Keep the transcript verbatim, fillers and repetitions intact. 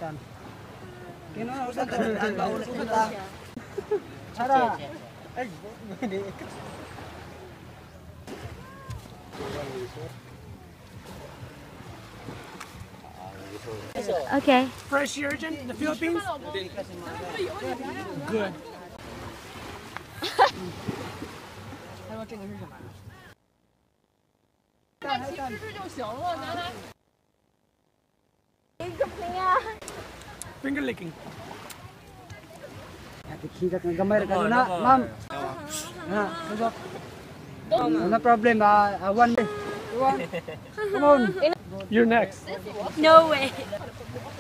utan. Kino na utan tan baulit kita. Cara. Ay, hindi. Okay. Fresh urchin in the Philippines? Good. Finger licking. Sikat ng gamay ka na, ma'am. Na, sabak. No problem, ah, uh, one. One. Come on. You're next. No way.